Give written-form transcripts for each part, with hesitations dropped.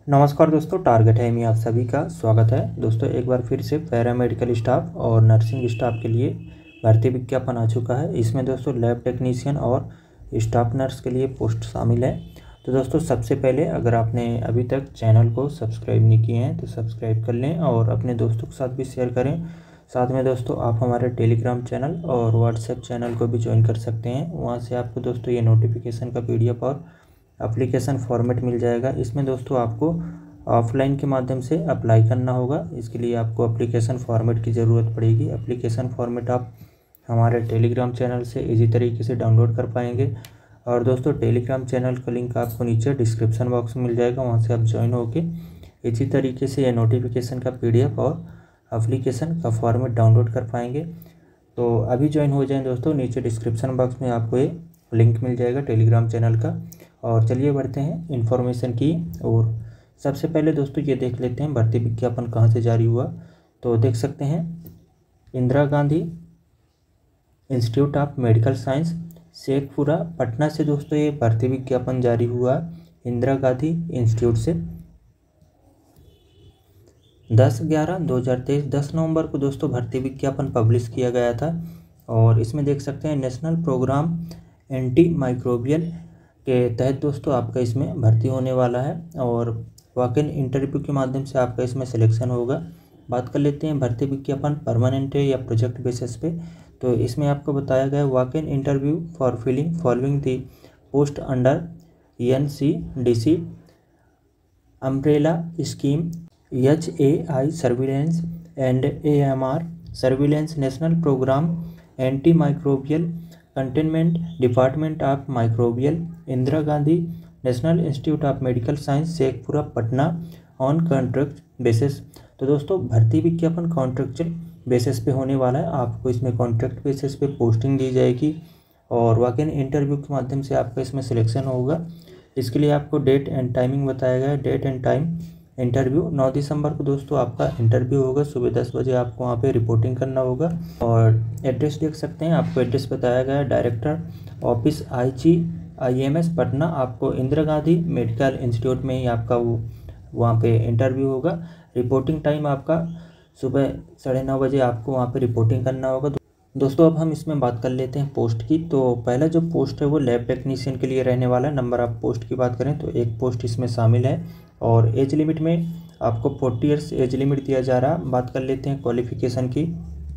नमस्कार दोस्तों, टारगेट है में आप सभी का स्वागत है। दोस्तों एक बार फिर से पैरामेडिकल स्टाफ और नर्सिंग स्टाफ के लिए भर्ती विज्ञापन आ चुका है। इसमें दोस्तों लैब टेक्नीशियन और स्टाफ नर्स के लिए पोस्ट शामिल है। तो दोस्तों सबसे पहले अगर आपने अभी तक चैनल को सब्सक्राइब नहीं किए हैं तो सब्सक्राइब कर लें और अपने दोस्तों के साथ भी शेयर करें। साथ में दोस्तों आप हमारे टेलीग्राम चैनल और व्हाट्सएप चैनल को भी ज्वाइन कर सकते हैं। वहाँ से आपको दोस्तों ये नोटिफिकेशन का PDF और एप्लीकेशन फॉर्मेट मिल जाएगा। इसमें दोस्तों आपको ऑफलाइन के माध्यम से अप्लाई करना होगा। इसके लिए आपको एप्लीकेशन फॉर्मेट की ज़रूरत पड़ेगी। एप्लीकेशन फॉर्मेट आप हमारे टेलीग्राम चैनल से इजी तरीके से डाउनलोड कर पाएंगे। और दोस्तों टेलीग्राम चैनल का लिंक आपको नीचे डिस्क्रिप्शन बॉक्स में मिल जाएगा, वहाँ से आप ज्वाइन होके इसी तरीके से ये नोटिफिकेशन का PDF और एप्लीकेशन का फॉर्मेट डाउनलोड कर पाएंगे। तो अभी ज्वाइन हो जाएं दोस्तों, नीचे डिस्क्रिप्शन बॉक्स में आपको ये लिंक मिल जाएगा टेलीग्राम चैनल का। और चलिए बढ़ते हैं इन्फॉर्मेशन की। और सबसे पहले दोस्तों ये देख लेते हैं भर्ती विज्ञापन कहाँ से जारी हुआ। तो देख सकते हैं Indira Gandhi institute of medical science Sheikhpura Patna से दोस्तों ये भर्ती विज्ञापन जारी हुआ इंदिरा गांधी इंस्टीट्यूट से 10/11/2023 10 नवंबर को दोस्तों भर्ती विज्ञापन पब्लिश किया गया था। और इसमें देख सकते हैं नेशनल प्रोग्राम एंटी माइक्रोबियल के तहत दोस्तों आपका इसमें भर्ती होने वाला है और वॉक इन इंटरव्यू के माध्यम से आपका इसमें सिलेक्शन होगा। बात कर लेते हैं भर्ती विज्ञापन परमानेंट है या प्रोजेक्ट बेसिस पे। तो इसमें आपको बताया गया walk in interview for filling following the post under NCDC umbrella scheme HAI surveillance and AMR surveillance national programme anti microbial containment department of microbial Indira Gandhi national institute of medical science Sheikhpura Patna on contract basis. तो दोस्तों भर्ती विज्ञापन contractual basis पे होने वाला है। आपको इसमें कॉन्ट्रैक्ट बेसिस पे पोस्टिंग दी जाएगी और वॉक इन इंटरव्यू के माध्यम से आपका इसमें सिलेक्शन होगा। इसके लिए आपको डेट एंड टाइमिंग बताया गया है। डेट एंड टाइम इंटरव्यू 9 दिसंबर को दोस्तों आपका इंटरव्यू होगा। सुबह 10 बजे आपको वहाँ पे रिपोर्टिंग करना होगा। और एड्रेस देख सकते हैं, आपको एड्रेस बताया गया है डायरेक्टर ऑफिस IGIMS पटना। आपको इंदिरा गांधी मेडिकल इंस्टीट्यूट में ही आपका वहाँ पे इंटरव्यू होगा। रिपोर्टिंग टाइम आपका सुबह 9:30 बजे आपको वहाँ पे रिपोर्टिंग करना होगा। दोस्तों अब हम इसमें बात कर लेते हैं पोस्ट की। तो पहला जो पोस्ट है वो लैब टेक्नीशियन के लिए रहने वाला है। नंबर ऑफ पोस्ट की बात करें तो एक पोस्ट इसमें शामिल है और एज लिमिट में आपको 40 ईयर्स एज लिमिट दिया जा रहा है। बात कर लेते हैं क्वालिफिकेशन की।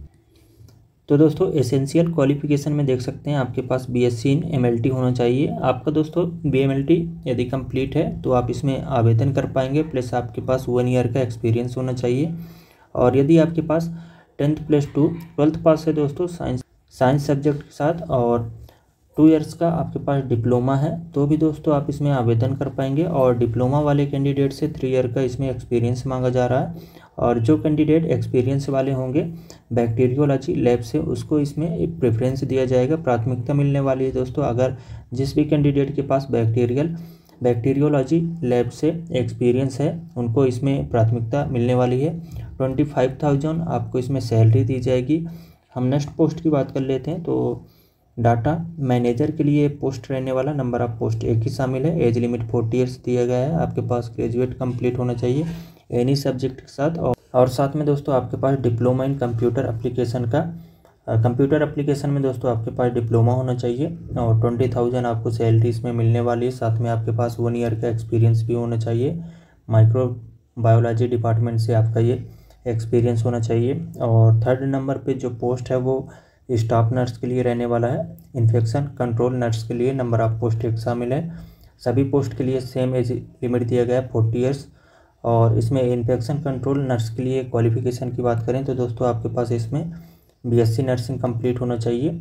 तो दोस्तों एसेंशियल क्वालिफिकेशन में देख सकते हैं आपके पास BSc इन MLT होना चाहिए। आपका दोस्तों BMLT यदि कंप्लीट है तो आप इसमें आवेदन कर पाएंगे। प्लस आपके पास 1 ईयर का एक्सपीरियंस होना चाहिए। और यदि आपके पास 10th + 12th पास है दोस्तों साइंस सब्जेक्ट के साथ और 2 ईयर्स का आपके पास डिप्लोमा है तो भी दोस्तों आप इसमें आवेदन कर पाएंगे। और डिप्लोमा वाले कैंडिडेट से 3 ईयर का इसमें एक्सपीरियंस मांगा जा रहा है। और जो कैंडिडेट एक्सपीरियंस वाले होंगे बैक्टीरियोलॉजी लैब से उसको इसमें एक प्रेफरेंस दिया जाएगा, प्राथमिकता मिलने वाली है दोस्तों। अगर जिस भी कैंडिडेट के पास बैक्टीरियोलॉजी लैब से एक्सपीरियंस है उनको इसमें प्राथमिकता मिलने वाली है। 25,000 आपको इसमें सैलरी दी जाएगी। हम नेक्स्ट पोस्ट की बात कर लेते हैं। तो डाटा मैनेजर के लिए पोस्ट रहने वाला, नंबर ऑफ पोस्ट एक ही शामिल है। एज लिमिट 40 ईयर्स दिया गया है। आपके पास ग्रेजुएट कंप्लीट होना चाहिए एनी सब्जेक्ट के साथ। और साथ में दोस्तों आपके पास डिप्लोमा इन कंप्यूटर एप्लीकेशन का कंप्यूटर एप्लीकेशन में दोस्तों आपके पास डिप्लोमा होना चाहिए। और 20,000 आपको सैलरी इसमें मिलने वाली है। साथ में आपके पास 1 ईयर का एक्सपीरियंस भी होना चाहिए। माइक्रोबायोलॉजी डिपार्टमेंट से आपका ये एक्सपीरियंस होना चाहिए। और 3rd नंबर पे जो पोस्ट है वो स्टाफ नर्स के लिए रहने वाला है। इन्फेक्शन कंट्रोल नर्स के लिए नंबर ऑफ पोस्ट एक शामिल है। सभी पोस्ट के लिए सेम एज लिमिट दिया गया है 40 ईयर्स। और इसमें इन्फेक्शन कंट्रोल नर्स के लिए क्वालिफिकेशन की बात करें तो दोस्तों आपके पास इसमें BSc नर्सिंग कंप्लीट होना चाहिए।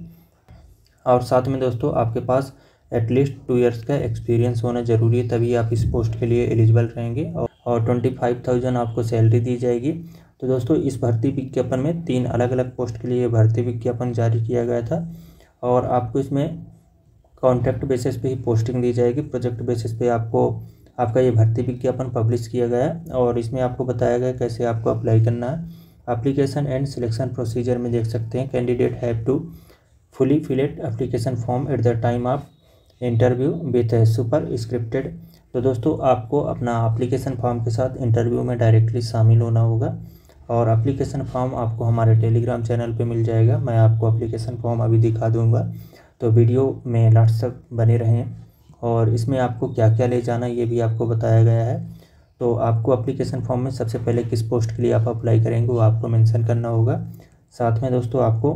और साथ में दोस्तों आपके पास एटलीस्ट 2 ईयर्स का एक्सपीरियंस होना ज़रूरी है, तभी आप इस पोस्ट के लिए एलिजिबल रहेंगे। और 25,000 आपको सैलरी दी जाएगी। तो दोस्तों इस भर्ती विज्ञापन में 3 अलग अलग पोस्ट के लिए भर्ती विज्ञापन जारी किया गया था। और आपको इसमें कॉन्ट्रैक्ट बेसिस पे ही पोस्टिंग दी जाएगी। प्रोजेक्ट बेसिस पे आपका ये भर्ती विज्ञापन पब्लिश किया गया है। और इसमें आपको बताया गया कैसे आपको अप्लाई करना है। एप्लीकेशन एंड सिलेक्शन प्रोसीजर में देख सकते हैं candidate have to fully fill application form at the time of interview with super scripted. तो दोस्तों आपको अपना एप्लीकेशन फॉर्म के साथ इंटरव्यू में डायरेक्टली शामिल होना होगा और एप्लीकेशन फॉर्म आपको हमारे टेलीग्राम चैनल पे मिल जाएगा। मैं आपको एप्लीकेशन फॉर्म अभी दिखा दूंगा, तो वीडियो में लास्ट तक बने रहें। और इसमें आपको क्या क्या ले जाना ये भी आपको बताया गया है। तो आपको एप्लीकेशन फॉर्म में सबसे पहले किस पोस्ट के लिए आप अप्लाई करेंगे वो आपको मेंशन करना होगा। साथ में दोस्तों आपको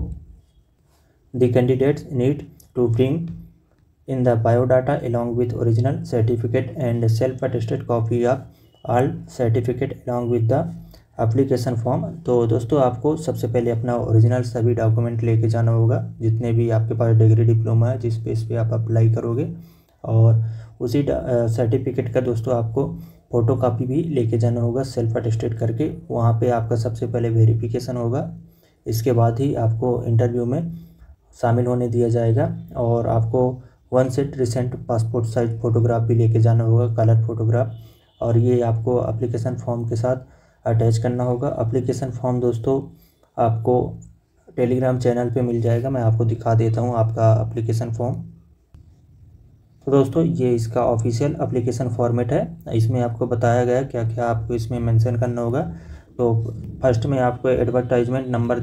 the candidates need to bring in the biodata along with original certificate and self-attested copy of all certificate along with the application form। तो दोस्तों आपको सबसे पहले अपना ओरिजिनल सभी डॉक्यूमेंट लेके जाना होगा, जितने भी आपके पास डिग्री डिप्लोमा है जिस बेस पे आप अप्लाई करोगे, और उसी सर्टिफिकेट का दोस्तों आपको फ़ोटो कापी भी लेके जाना होगा सेल्फ अटेस्टेड करके। वहाँ पे आपका सबसे पहले वेरिफिकेशन होगा, इसके बाद ही आपको इंटरव्यू में शामिल होने दिया जाएगा। और आपको 1 set recent passport size photograph भी लेके जाना होगा, कलर फोटोग्राफ, और ये आपको एप्लीकेशन फॉर्म के साथ अटैच करना होगा। एप्लीकेशन फॉर्म दोस्तों आपको टेलीग्राम चैनल पे मिल जाएगा, मैं आपको दिखा देता हूँ आपका एप्लीकेशन फॉर्म। तो दोस्तों ये इसका ऑफिशियल एप्लीकेशन फॉर्मेट है, इसमें आपको बताया गया क्या क्या आपको इसमें मेंशन करना होगा। तो फर्स्ट में आपको एडवर्टाइजमेंट नंबर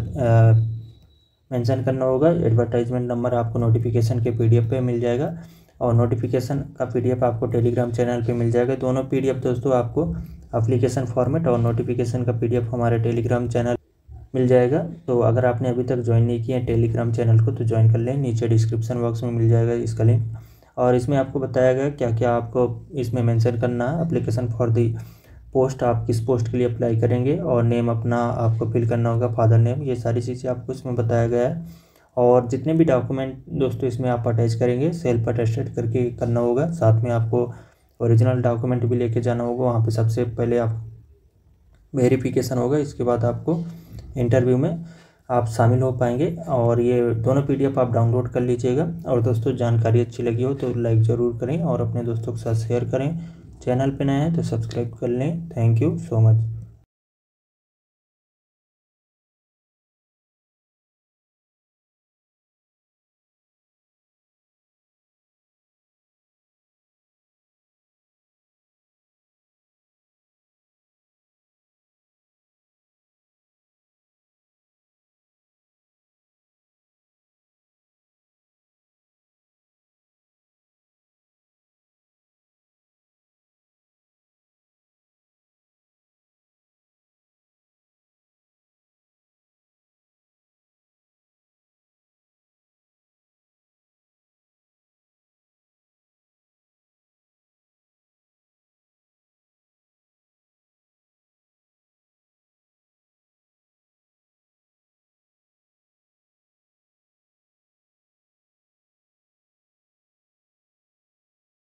मेंशन करना होगा। एडवर्टाइजमेंट नंबर आपको नोटिफिकेशन के पीडीएफ पे मिल जाएगा, और नोटिफिकेशन का पीडीएफ आपको टेलीग्राम चैनल पे मिल जाएगा। दोनों पीडीएफ दोस्तों आपको एप्लीकेशन फॉर्मेट और नोटिफिकेशन का पीडीएफ हमारे टेलीग्राम चैनल मिल जाएगा। तो अगर आपने अभी तक ज्वाइन नहीं किया है टेलीग्राम चैनल को तो ज्वाइन कर लें, नीचे डिस्क्रिप्शन बॉक्स में मिल जाएगा इसका लिंक। और इसमें आपको बताया गया क्या क्या आपको इसमें मेंशन करना है। एप्लीकेशन फॉर दी पोस्ट, आप किस पोस्ट के लिए अप्लाई करेंगे, और नेम अपना आपको फिल करना होगा, फादर नेम, ये सारी चीज़ें आपको इसमें बताया गया है। और जितने भी डॉक्यूमेंट दोस्तों इसमें आप अटैच करेंगे सेल्फ अटेस्टेड करके करना होगा। साथ में आपको ओरिजिनल डॉक्यूमेंट भी लेके जाना होगा, वहाँ पे सबसे पहले आप वेरिफिकेशन होगा, इसके बाद आपको इंटरव्यू में आप शामिल हो पाएंगे। और ये दोनों पीडीएफ आप डाउनलोड कर लीजिएगा। और दोस्तों जानकारी अच्छी लगी हो तो लाइक ज़रूर करें और अपने दोस्तों के साथ शेयर करें। चैनल पे नए हैं तो सब्सक्राइब कर लें। Thank you so much.